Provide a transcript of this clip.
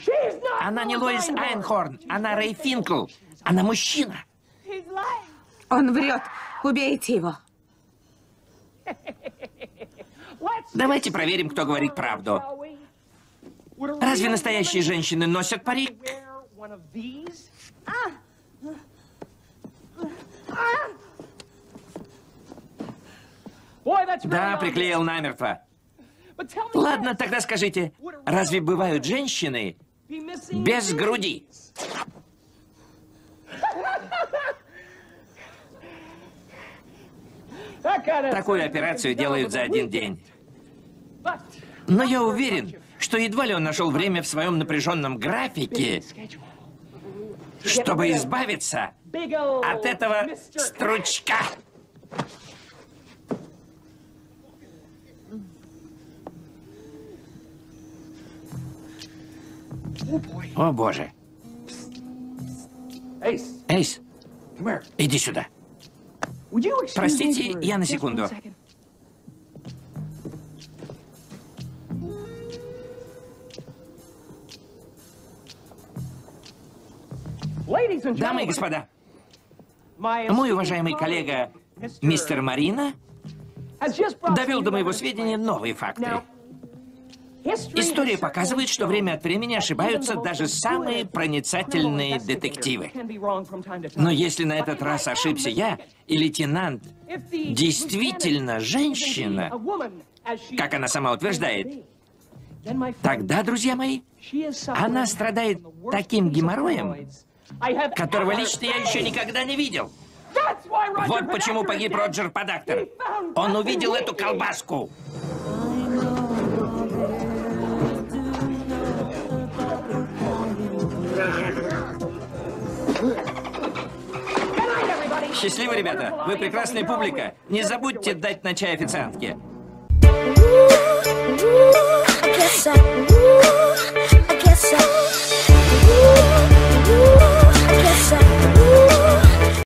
Она не Лоис Айнхорн, она Рэй Финкл. Она мужчина. Он врет. Убейте его. Давайте проверим, кто говорит правду. Разве настоящие женщины носят парик? Да, приклеил намертво. Ладно, тогда скажите, разве бывают женщины без груди? Такую операцию делают за один день. Но я уверен, что едва ли он нашел время в своем напряженном графике, чтобы избавиться от этого стручка. О, боже. Эйс, иди сюда. Простите, я на секунду. Дамы и господа, мой уважаемый коллега мистер Марина довел до моего сведения новые факты. История показывает, что время от времени ошибаются даже самые проницательные детективы. Но если на этот раз ошибся я, и лейтенант действительно женщина, как она сама утверждает, тогда, друзья мои, она страдает таким геморроем, которого лично я еще никогда не видел. Вот почему погиб Роджер Подактер. Он увидел эту колбаску. Счастливо, ребята. Вы прекрасная публика. Не забудьте дать на чай официантке.